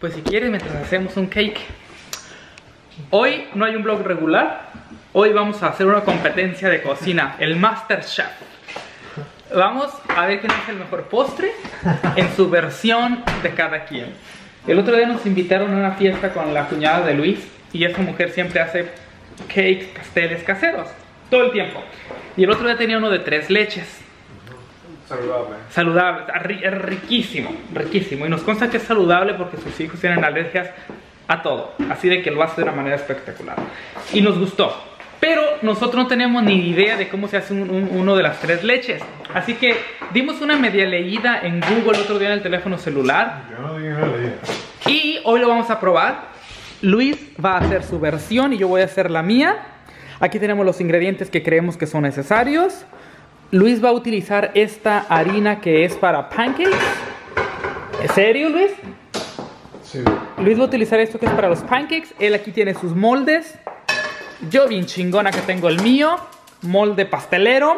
pues si quieres, mientras hacemos un cake. Hoy no hay un vlog regular. Hoy vamos a hacer una competencia de cocina, el MasterChef. Vamos a ver quién hace el mejor postre en su versión de cada quien. El otro día nos invitaron a una fiesta con la cuñada de Luis y esa mujer siempre hace cakes, pasteles caseros, todo el tiempo. Y el otro día tenía uno de 3 leches. Saludable. Saludable, es riquísimo, riquísimo. Y nos consta que es saludable porque sus hijos tienen alergias a todo. Así de que lo hace de una manera espectacular. Y nos gustó. Pero nosotros no tenemos ni idea de cómo se hace uno de las 3 leches. Así que dimos una media leída en Google el otro día en el teléfono celular. Yo no di una leída. Y hoy lo vamos a probar. Luis va a hacer su versión y yo voy a hacer la mía. Aquí tenemos los ingredientes que creemos que son necesarios. Luis va a utilizar esta harina que es para pancakes. ¿En serio, Luis? Sí. Luis va a utilizar esto que es para los pancakes. Él aquí tiene sus moldes. Yo bien chingona que tengo el mío. Molde pastelero.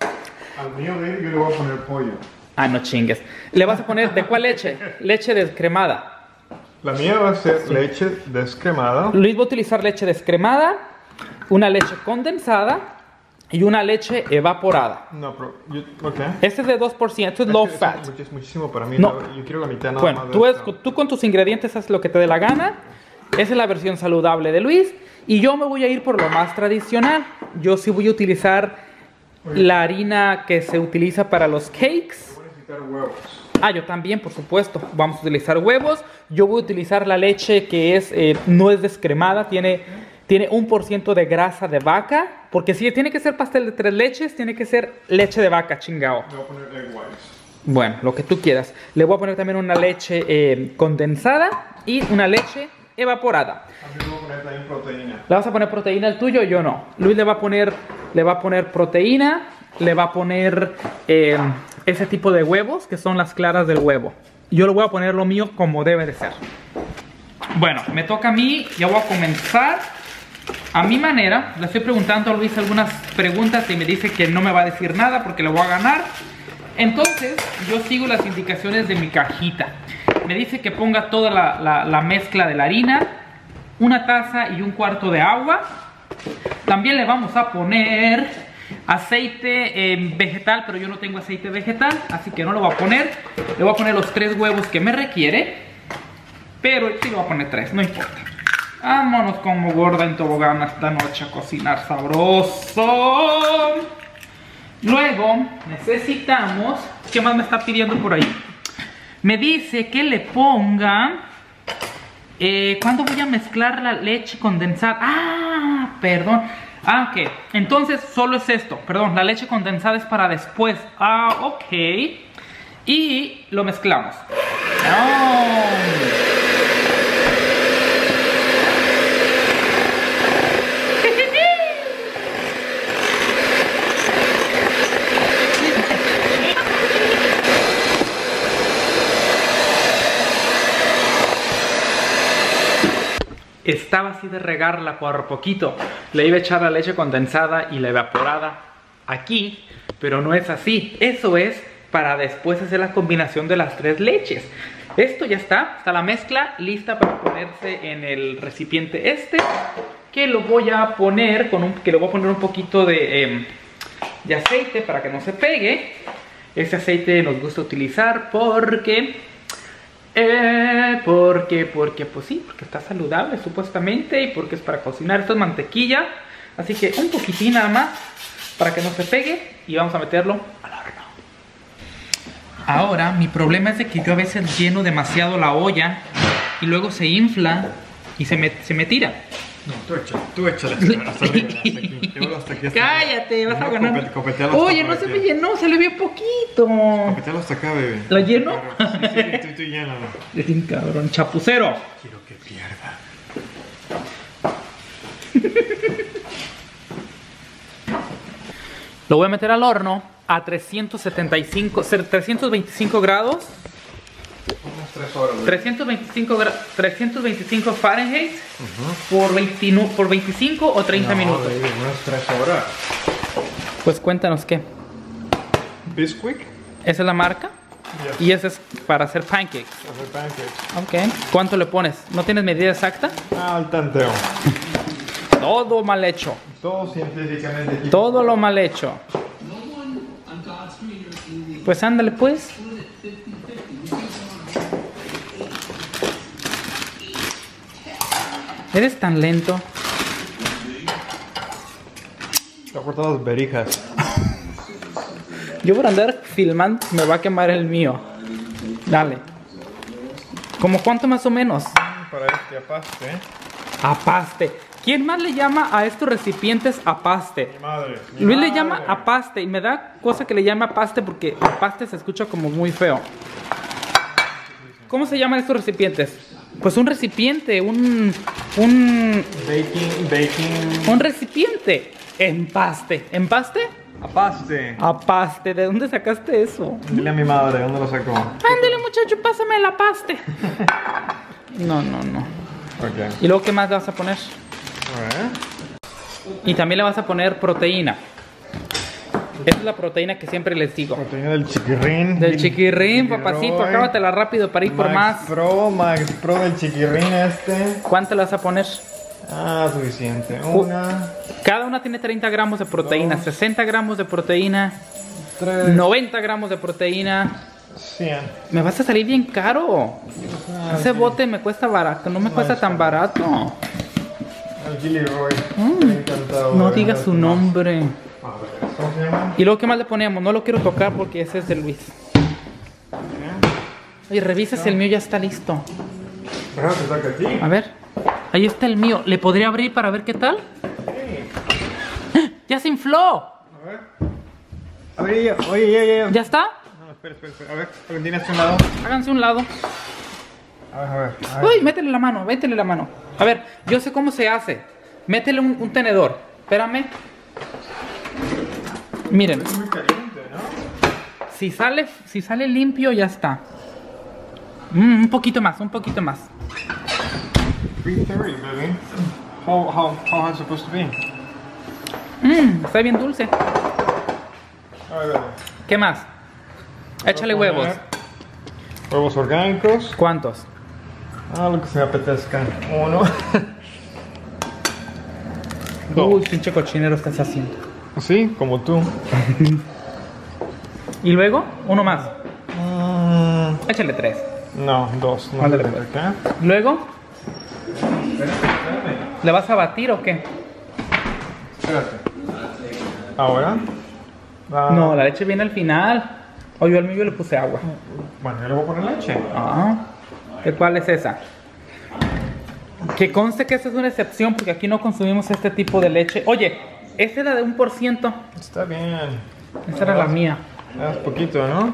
Al mío de él yo le voy a poner pollo. Ah, no chingues. ¿Le vas a poner de cuál leche? Leche descremada. La mía va a ser leche descremada. Luis va a utilizar leche descremada, una leche condensada y una leche evaporada. No, pero ok. Este es de 2%, esto es low fat. Es muchísimo para mí. No. Yo quiero la mitad nada Bueno, más. tú con tus ingredientes haces lo que te dé la gana. Esa es la versión saludable de Luis. Y yo me voy a ir por lo más tradicional. Yo sí voy a utilizar la harina que se utiliza para los cakes. Voy a necesitar huevos. Ah, yo también, por supuesto. Vamos a utilizar huevos. Yo voy a utilizar la leche que es no es descremada. Tiene 1% de grasa de vaca. Porque si tiene que ser pastel de 3 leches, tiene que ser leche de vaca, chingao. Le voy a poner egg whites. Bueno, lo que tú quieras. Le voy a poner también una leche condensada y una leche evaporada. A mí le voy a poner también proteína. ¿Le vas a poner proteína al tuyo? Yo no. Luis le va a poner proteína. Le va a poner ese tipo de huevos que son las claras del huevo. Yo le voy a poner lo mío como debe de ser. Bueno, me toca a mí. Ya voy a comenzar a mi manera. Le estoy preguntando a Luis algunas preguntas y me dice que no me va a decir nada porque le voy a ganar. Entonces yo sigo las indicaciones de mi cajita. Me dice que ponga toda la mezcla de la harina, 1 taza y 1/4 de agua. También le vamos a poner aceite vegetal, pero yo no tengo aceite vegetal, así que no lo voy a poner. Le voy a poner los 3 huevos que me requiere, pero sí le voy a poner 3, no importa. Vámonos como gorda en tobogán esta noche a cocinar sabroso. Luego necesitamos, ¿qué más me está pidiendo por ahí? Me dice que le ponga ¿cuándo voy a mezclar la leche condensada? Ah, perdón. Ah, ok. Entonces solo es esto. Perdón, la leche condensada es para después. Ah, ok. Y lo mezclamos. Oh. Estaba así de regarla por poquito. Le iba a echar la leche condensada y la evaporada aquí, pero no es así. Eso es para después hacer la combinación de las 3 leches. Esto ya está la mezcla lista para ponerse en el recipiente que lo voy a poner que le voy a poner un poquito de aceite para que no se pegue. Este aceite nos gusta utilizar porque pues sí, porque está saludable supuestamente y porque es para cocinar. Esto es mantequilla, así que un poquitín nada más para que no se pegue y vamos a meterlo al horno. Ahora, mi problema es de que yo a veces lleno demasiado la olla y luego se infla y se me tira. No, tú échale hasta aquí. Cállate, vas a ganar. Oye, no se me llenó, se le vio poquito. Copetealo hasta acá, bebé. ¿La lleno? Sí, tú llénalo. Es un cabrón, chapucero. Quiero que pierda. Lo voy a meter al horno a 325 grados. Unas 3 horas. 325 Fahrenheit por 25 o 30 minutos. Baby, unas 3 horas. Pues cuéntanos qué. Bisquick. ¿Esa es la marca? Yes. Y ese es para hacer pancakes. Hacer pancakes. Ok. ¿Cuánto le pones? ¿No tienes medida exacta? Al tanteo. Todo mal hecho. Todo científicamente. Todo lo mal hecho. Pues ándale pues. Eres tan lento. Te ha cortado las berijas. Yo por andar filmando me va a quemar el mío. Dale. ¿Cómo cuánto más o menos? Para este apaste. Apaste. ¿Quién más le llama a estos recipientes apaste? Mi madre. Luis le llama apaste y me da cosa que le llama apaste porque apaste se escucha como muy feo. ¿Cómo se llaman estos recipientes? Pues un recipiente, un recipiente. Empaste. ¿Empaste? Apaste. Apaste. ¿De dónde sacaste eso? Dile a mi madre, ¿dónde lo sacó? Ándale muchacho, pásame el apaste. No. Ok. ¿Y luego qué más le vas a poner? A ver. Y también le vas a poner proteína. Esa es la proteína que siempre les digo. Proteína del chiquirrín. Del chiquirrín, papacito, acábatela rápido para ir por más. Max Pro del chiquirrín este. ¿Cuánto le vas a poner? Suficiente. Una, Cada una tiene 30 gramos de proteína, 60 gramos de proteína, 3, 90 gramos de proteína. 100. Me vas a salir bien caro. Ese bote me cuesta barato, no me cuesta tan barato. El Gilroy. Estoy encantado. No digas su nombre. A ver, ¿cómo se llama? ¿Y luego qué más le ponemos? No lo quiero tocar porque ese es de Luis. Oye, revisa si el mío ya está listo. Ajá, te saca a ti. A ver, ahí está el mío. ¿Le podría abrir para ver qué tal? ¡Ah! ¡Ya se infló! A ver. A ver, oye. ¿Ya está? No, espera. A ver, tienes un lado. Háganse un lado. A ver. Uy, métele la mano, métele la mano. A ver, yo sé cómo se hace. Métele un tenedor. Espérame. Miren, Es muy caliente, ¿no? si sale limpio, ya está. Un poquito más. 330, baby. How high supposed to be? Está bien dulce. A ver. ¿Qué más? Échale huevos. Huevos orgánicos. ¿Cuántos? Lo que se me apetezca. 1. Uy, pinche cochinero estás haciendo. Sí, como tú. ¿Y luego? Uno más. Échale 3. No, 2. No Ándale, sé pues. acá. ¿Luego? ¿Le vas a batir o qué? Espérate. Ahora. No, la leche viene al final. O yo al mío le puse agua. Bueno, yo le voy a poner leche. ¿Qué cuál es esa? Que conste que esa es una excepción porque aquí no consumimos este tipo de leche. Oye, esta era de 1%. Está bien. Esa era la mía. Es poquito, ¿no?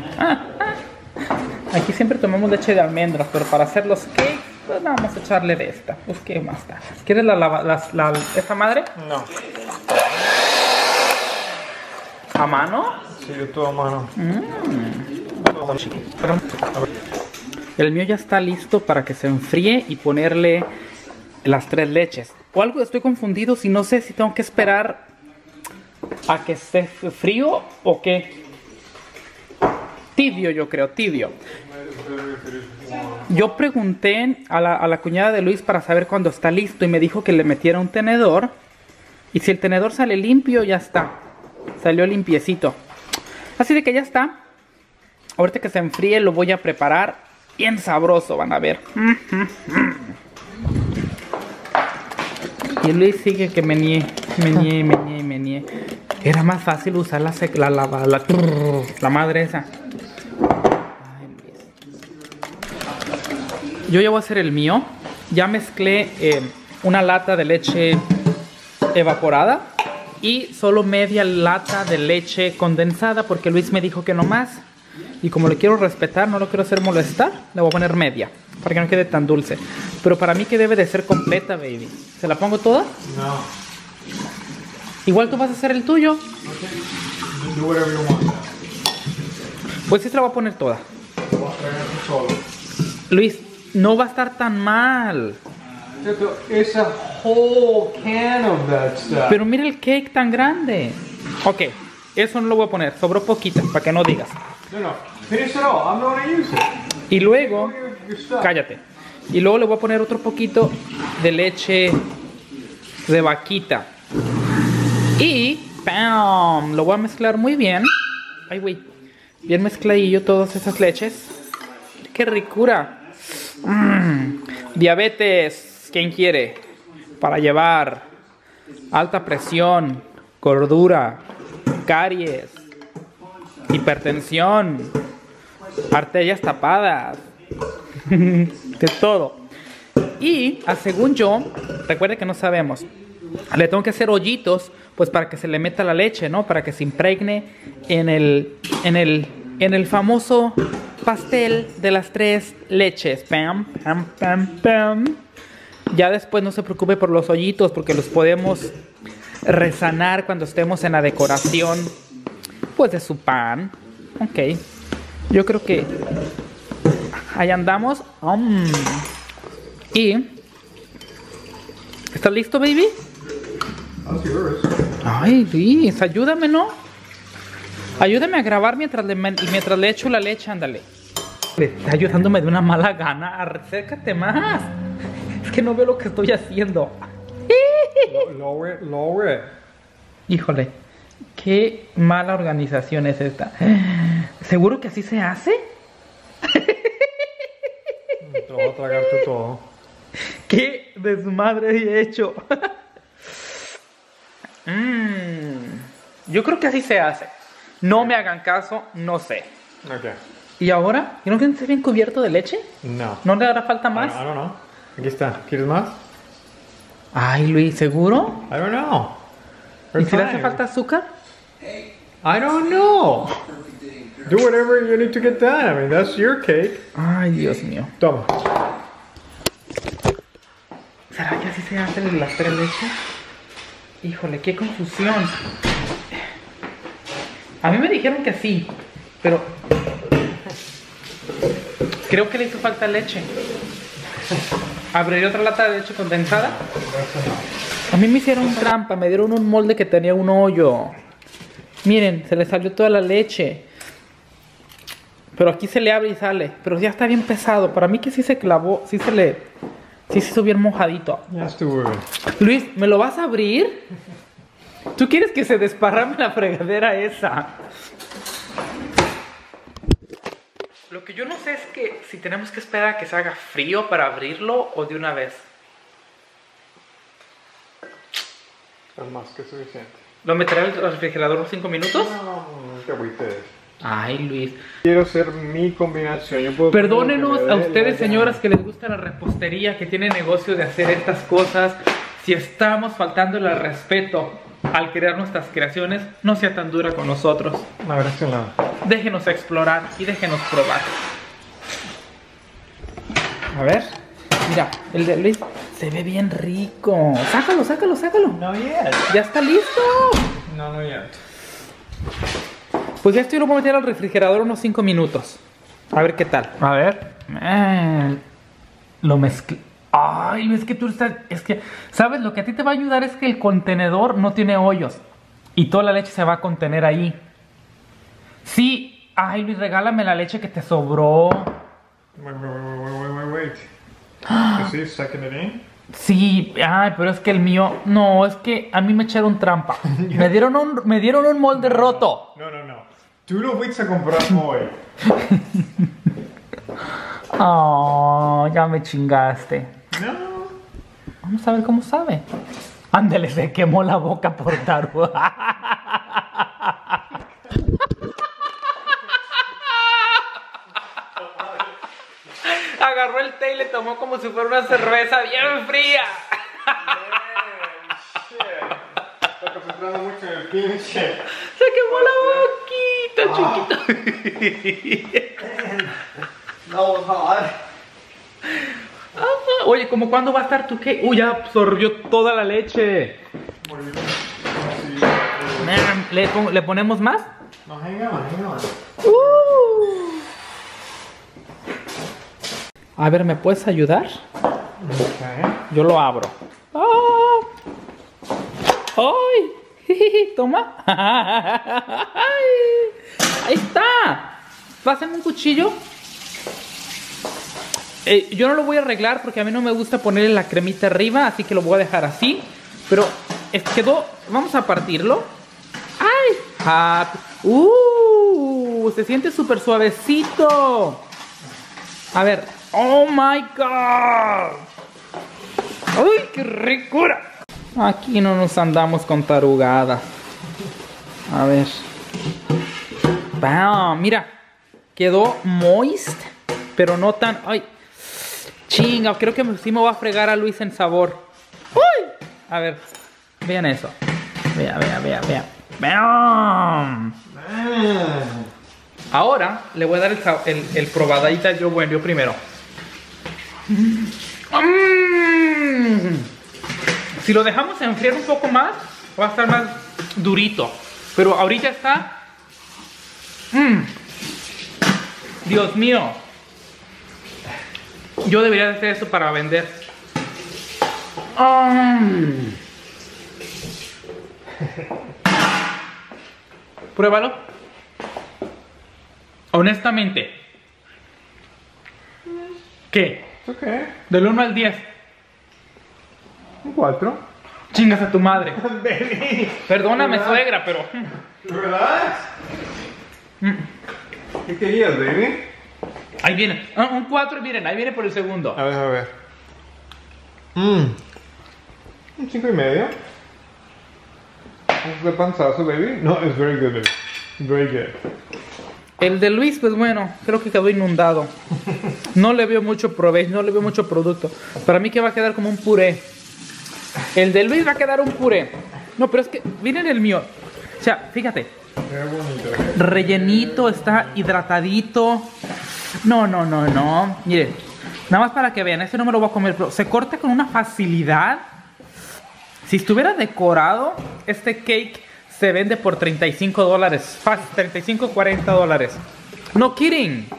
Aquí siempre tomamos leche de almendras, pero para hacer los cakes, pues vamos a echarle de esta. Pues qué más da. ¿Quieres esta madre? No. ¿A mano? Sí, yo todo a mano. El mío ya está listo para que se enfríe y ponerle las 3 leches. O algo estoy confundido si no sé si tengo que esperar a que esté frío o qué. Tibio, yo creo, tibio. Yo pregunté a la cuñada de Luis para saber cuándo está listo y me dijo que le metiera un tenedor. Y si el tenedor sale limpio, ya está. Salió limpiecito. Así de que ya está. Ahorita que se enfríe lo voy a preparar. Bien sabroso, van a ver. Y Luis sigue que menie. Era más fácil usar la madre esa. Ay, yo ya voy a hacer el mío. Ya mezclé una lata de leche evaporada y solo media lata de leche condensada porque Luis me dijo que no más. Y como le quiero respetar, no lo quiero hacer molestar, le voy a poner media para que no quede tan dulce. Pero para mí que debe de ser completa, baby. ¿Se la pongo toda? No. Igual tú vas a hacer el tuyo. Do whatever you want. Pues sí, se la voy a poner toda. Voy a traer solo. Luis, no va a estar tan mal. It's a whole can of that stuff. Pero mira el cake tan grande. Ok, eso no lo voy a poner. Sobró poquita, para que no digas. No. Finish it all. I'm not gonna use it. Y luego, Your stuff. cállate. Y luego le voy a poner otro poquito de leche de vaquita. Y ¡pam! Lo voy a mezclar muy bien. Ay, güey. Bien mezcladillo todas esas leches. ¡Qué ricura! Diabetes. ¿Quién quiere? Para llevar alta presión, gordura, caries, hipertensión, arterias tapadas, de todo. Y según yo, recuerde que no sabemos, le tengo que hacer hoyitos pues para que se le meta la leche, ¿no? Para que se impregne en el famoso pastel de las 3 leches. Pam, pam, pam, pam. Ya después no se preocupe por los hoyitos porque los podemos resanar cuando estemos en la decoración pues de su pan. Ok, yo creo que ahí andamos. Y ¿estás listo, baby? How's yours? Ay, Luis, ayúdame, ¿no? Ayúdame a grabar mientras le echo la leche, ándale. Está ayudándome de una mala gana. Acércate más. Es que no veo lo que estoy haciendo. Lower it, lower it. Híjole, qué mala organización es esta. ¿Seguro que así se hace? Te lo voy a tragar tú todo. ¡Qué desmadre he hecho! Yo creo que así se hace. No me hagan caso, no sé. Okay. ¿Y ahora? ¿Y no tienes bien cubierto de leche? No. ¿No le hará falta más? I don't know. Aquí está. ¿Quieres más? Ay, Luis, ¿seguro? I don't know. ¿Y si le hace falta azúcar? I don't know. Do whatever you need to get done. I mean, that's your cake. Ay, Dios mío. Toma. ¿Será que así se hacen las 3 leches? Híjole, qué confusión. A mí me dijeron que sí, pero creo que le hizo falta leche. ¿Abriré otra lata de leche condensada? A mí me hicieron trampa, me dieron un molde que tenía un hoyo. Miren, se le salió toda la leche. Pero aquí se le abre y sale. Pero ya está bien pesado. Para mí que sí se clavó, sí se hizo bien mojadito. Yes, to worry. Luis, ¿me lo vas a abrir? ¿Tú quieres que se desparrame la fregadera esa? Lo que yo no sé es que si tenemos que esperar a que se haga frío para abrirlo o de una vez. Es más que suficiente. ¿Lo meteré al refrigerador unos 5 minutos? No, qué agüites. Ay, Luis. Quiero hacer mi combinación. Yo puedo Perdónenos poner lo a que me dé ustedes, la señoras, gana. que les gusta la repostería, que tienen negocio de hacer estas cosas. Si estamos faltando el respeto al crear nuestras creaciones, no sea tan dura con nosotros. La verdad es que nada. Déjenos explorar y déjenos probar. A ver. Mira, el de Luis se ve bien rico. Sácalo, sácalo, sácalo. No yet. Ya está listo. No yet. Pues ya estoy, lo voy a meter al refrigerador unos 5 minutos. A ver qué tal. A ver. Lo mezclé. Ay, es que tú estás... Es que, ¿sabes? Lo que a ti te va a ayudar es que el contenedor no tiene hoyos. Y toda la leche se va a contener ahí. Sí. Ay, Luis, regálame la leche que te sobró. Wait. You see, sucking it in? Sí, ay, pero es que el mío... No, es que a mí me echaron trampa. me dieron un molde roto. No. Tú lo fuiste a comprar hoy. Oh, ya me chingaste. No. Vamos a ver cómo sabe. Ándale, se quemó la boca por tarugo. Agarró el té y le tomó como si fuera una cerveza bien fría. Está concentrando mucho en el pinche. Se quemó la boquita, chiquito. No, hot. Oye, ¿cómo cuándo va a estar tu cake? Uy, ya absorbió toda la leche. ¿Le ponemos más? No, hang on. A ver, ¿me puedes ayudar? Okay. Yo lo abro. ¡Ay! Toma. Ahí está. Pásenme un cuchillo. Yo no lo voy a arreglar porque a mí no me gusta ponerle la cremita arriba, así que lo voy a dejar así. Pero quedó... Vamos a partirlo. ¡Ay! Se siente súper suavecito. A ver. ¡Oh, my God! ¡Uy, qué ricura! Aquí no nos andamos con tarugadas. A ver. ¡Bam! Mira. Quedó moist, pero no tan... ¡Ay! Chinga, creo que sí me va a fregar a Luis en sabor. ¡Uy! A ver, vean eso. Vean. ¡Bam! Ahora le voy a dar el probadita yo primero. Si lo dejamos enfriar un poco más, va a estar más durito. Pero ahorita está... Dios mío. Yo debería hacer eso para vender. Pruébalo. Honestamente. ¿Qué? Okay. Del 1 al 10. Un 4. Chingas a tu madre. Baby. Perdóname, suegra, pero... ¿Verdad? ¿Qué querías, baby? Ahí viene. Un 4, miren, ahí viene por el segundo. A ver. Un 5.5. ¿Es de panzazo, baby? No, it's very good, baby. Very good. El de Luis, pues bueno, creo que quedó inundado. No le veo mucho provecho, no le veo mucho producto. Para mí que va a quedar como un puré. El de Luis va a quedar un puré. No, pero es que, miren el mío. O sea, fíjate. Qué bonito. Rellenito, está hidratadito. No. Miren, nada más para que vean, este no me lo voy a comer, pero se corta con una facilidad. Si estuviera decorado, este cake se vende por $35. Fácil, 35, $40. No kidding.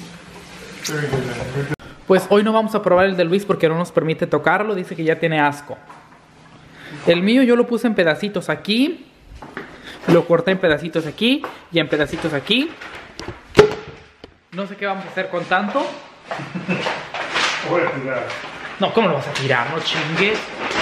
Pues hoy no vamos a probar el de Luis porque no nos permite tocarlo. Dice que ya tiene asco. El mío yo lo puse en pedacitos aquí. Lo corté en pedacitos aquí y en pedacitos aquí. No sé qué vamos a hacer con tanto. Voy a tirar. No, ¿cómo lo vas a tirar? No chingues.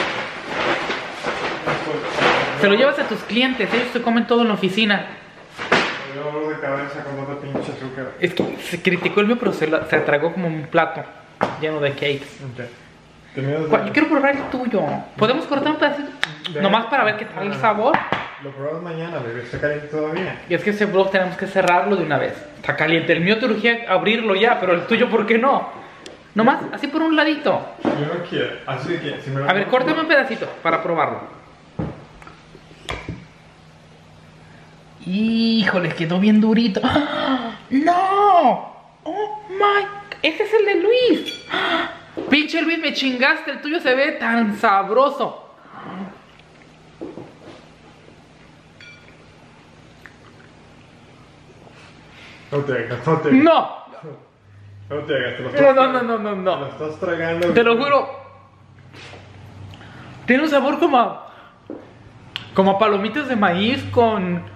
Se lo llevas a tus clientes, ellos te comen todo en la oficina. Me dio dolor de cabeza con otra pinche azúcar. Es que se criticó el mío, pero se tragó como un plato lleno de cakes. Okay. Yo quiero probar el tuyo. ¿Podemos cortar un pedacito? Nomás para ver qué tal el sabor. Lo probamos mañana, bebé. Está caliente todavía. Y es que ese vlog tenemos que cerrarlo de una vez. Está caliente. El mío te urgía abrirlo ya, pero el tuyo, ¿por qué no? Nomás, así por un ladito. Yo no quiero. Así que si me A ver, córtame un pedacito para probarlo. Híjole, quedó bien durito. ¡Ah! ¡No! ¡Oh, my! ¡Ese es el de Luis! ¡Ah! Pinche Luis, me chingaste. El tuyo se ve tan sabroso. No te hagas, no te hagas. ¡No! No te hagas, te lo estás No. Te lo estás tragando. Te lo juro. Tiene un sabor como a palomitas de maíz con...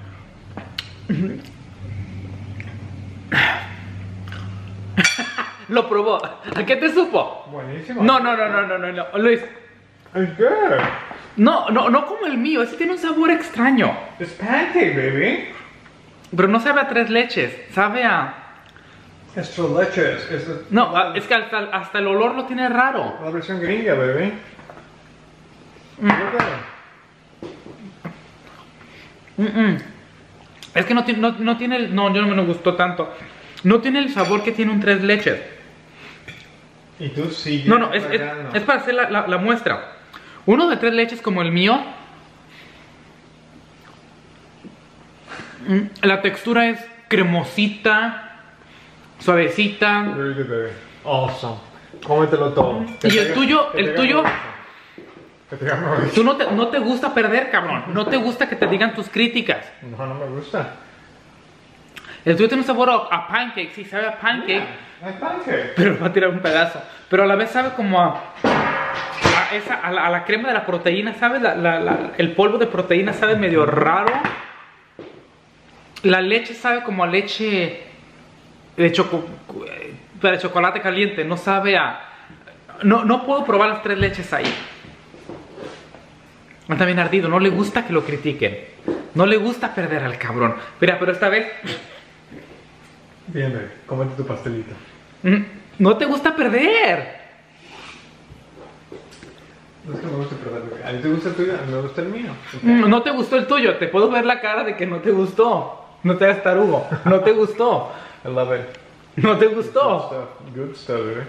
Lo probó. ¿A qué te supo? Buenísimo. No. Luis. It's good. No como el mío. Ese tiene un sabor extraño. It's pancake, baby. Pero no sabe a tres leches. Sabe a... Es tres leches. No, es que hasta el olor lo tiene raro. La versión gringa, baby. Es que no tiene el... No, yo no me gustó tanto. No tiene el sabor que tiene un tres leches. Y tú sigues. No, es para hacer la muestra. Uno de tres leches como el mío, la textura es cremosita, suavecita. Very good, baby. Awesome. Cómetelo todo. Y el tuyo, Que te gano. tú no te gusta perder, cabrón. No te gusta que te digan tus críticas. No me gusta. El tuyo tiene un sabor a pancake, sí, sabe a pancake. Es pancake. Pero va a tirar un pedazo. Pero a la vez sabe como a la crema de la proteína, ¿sabes? El polvo de proteína sabe medio raro. La leche sabe como a leche de chocolate caliente. No sabe a... No puedo probar las 3 leches ahí. Está bien ardido. No le gusta que lo critiquen. No le gusta perder al cabrón. Mira, pero esta vez... Bien, bebé, cómete tu pastelito. No te gusta perder. No es que me guste perder, bebé. A ti te gusta el tuyo, a mí me gusta el mío. No te gustó el tuyo. Te puedo ver la cara de que no te gustó. No te hagas tarugo. No te gustó. I love it. No te gustó. Good stuff, bebé.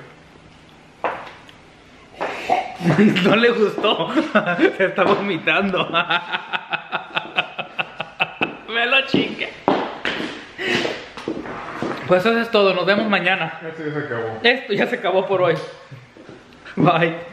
No le gustó. Se está vomitando. Me lo chingue. Pues eso es todo. Nos vemos mañana. Esto ya se acabó. Esto ya se acabó por hoy. Bye.